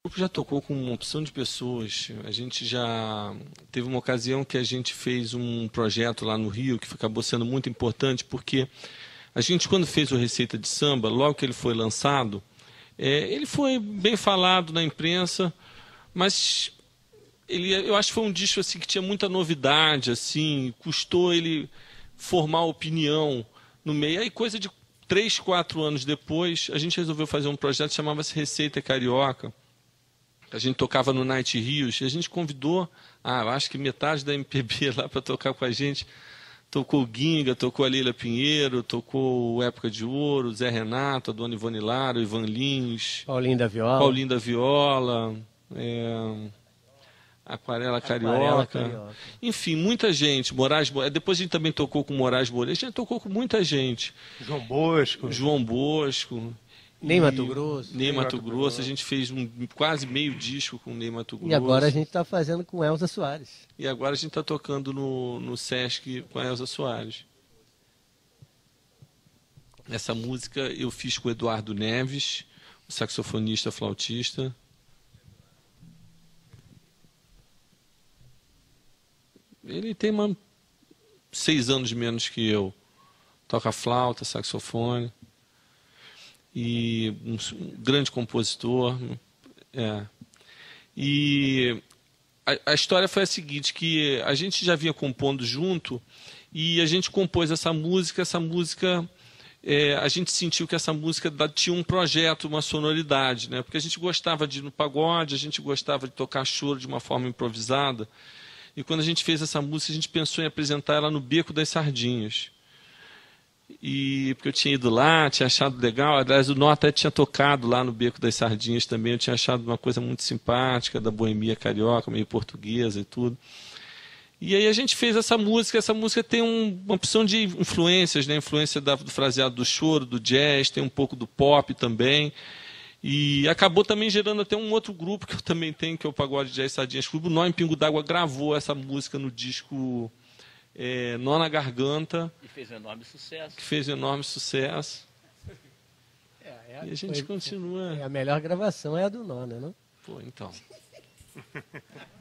grupo já tocou com uma opção de pessoas. A gente já teve uma ocasião que a gente fez um projeto lá no Rio que acabou sendo muito importante, porque a gente, quando fez o Receita de Samba, logo que ele foi lançado, ele foi bem falado na imprensa, mas eu acho que foi um disco assim, que tinha muita novidade, assim, custou ele formar opinião no meio. Aí, coisa de 3, 4 anos depois, a gente resolveu fazer um projeto que chamava-se Receita Carioca. A gente tocava no Night Rios e a gente convidou, eu acho que metade da MPB lá para tocar com a gente. Tocou o Ginga, tocou a Leila Pinheiro, tocou o Época de Ouro, Zé Renato, a Dona Ivone Lara, o Ivan Lins, Paulinho da Viola, Aquarela Carioca. Enfim, muita gente. Depois a gente também tocou com Moraes Moreira. A gente tocou com muita gente. João Bosco. Ney Mato Grosso. A gente fez quase meio disco com Ney Mato Grosso. E agora a gente está fazendo com Elza Soares. E agora a gente está tocando no Sesc com a Elza Soares. Essa música eu fiz com o Eduardo Neves, o saxofonista flautista. Ele tem 6 anos menos que eu. Toca flauta, saxofone. E um grande compositor. E a história foi a seguinte, que a gente já vinha compondo junto e a gente compôs essa música. A gente sentiu que essa música tinha um projeto, uma sonoridade, né? Porque a gente gostava de ir no pagode, a gente gostava de tocar choro de uma forma improvisada. E quando a gente fez essa música, a gente pensou em apresentar ela no Beco das Sardinhas. Porque eu tinha ido lá, tinha achado legal. Aliás, o Nó até tinha tocado lá no Beco das Sardinhas também. Eu tinha achado uma coisa muito simpática, da boemia carioca, meio portuguesa e tudo. E aí a gente fez essa música. Essa música tem uma opção de influências, né? Influência do fraseado do choro, do jazz, tem um pouco do pop também. E acabou também gerando até um outro grupo que eu também tenho, que é o Pagode Jazz Sardinhas Clube. O Nó em Pingo d'Água gravou essa música no disco Nó na Garganta. E fez um enorme sucesso. Que fez um enorme sucesso. E a gente continua. A melhor gravação é a do Nó, né? Não? Pô, então.